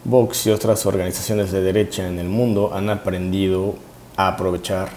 Vox y otras organizaciones de derecha en el mundo han aprendido a aprovechar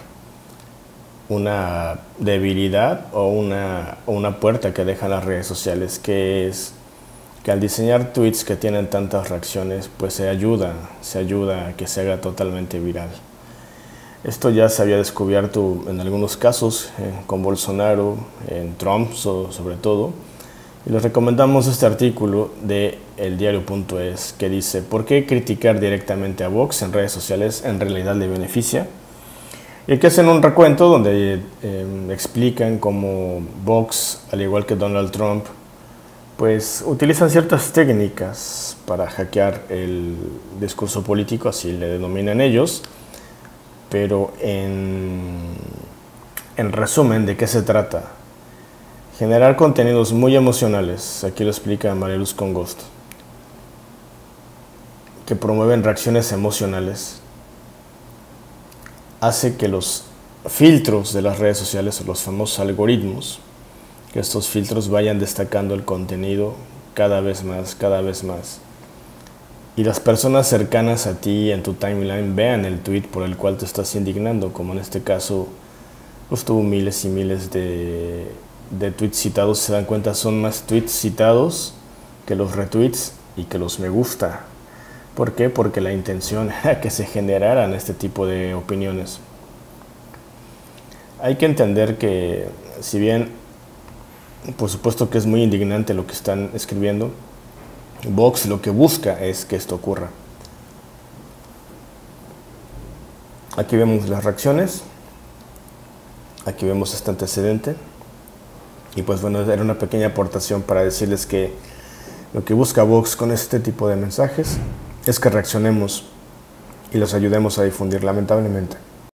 una debilidad o una puerta que dejan las redes sociales, que es que al diseñar tweets que tienen tantas reacciones, pues se ayuda a que se haga totalmente viral. Esto ya se había descubierto en algunos casos, con Bolsonaro, en Trump sobre todo, y les recomendamos este artículo de eldiario.es que dice: ¿por qué criticar directamente a Vox en redes sociales en realidad le beneficia? Y aquí hacen un recuento donde explican cómo Vox, al igual que Donald Trump, pues utilizan ciertas técnicas para hackear el discurso político, así le denominan ellos, pero en resumen, ¿de qué se trata? Generar contenidos muy emocionales, aquí lo explica María Luz Congost, que promueven reacciones emocionales, hace que los filtros de las redes sociales, o los famosos algoritmos, que estos filtros vayan destacando el contenido cada vez más, y las personas cercanas a ti en tu timeline vean el tweet por el cual te estás indignando, como en este caso pues tuvo miles y miles de tweets citados. Se dan cuenta, son más tweets citados que los retweets y que los me gusta. ¿Por qué? Porque la intención era que se generaran este tipo de opiniones. Hay que entender que, si bien por supuesto que es muy indignante lo que están escribiendo, Vox lo que busca es que esto ocurra. Aquí vemos las reacciones, aquí vemos este antecedente, y pues bueno, era una pequeña aportación para decirles que lo que busca Vox con este tipo de mensajes es que reaccionemos y los ayudemos a difundir, lamentablemente.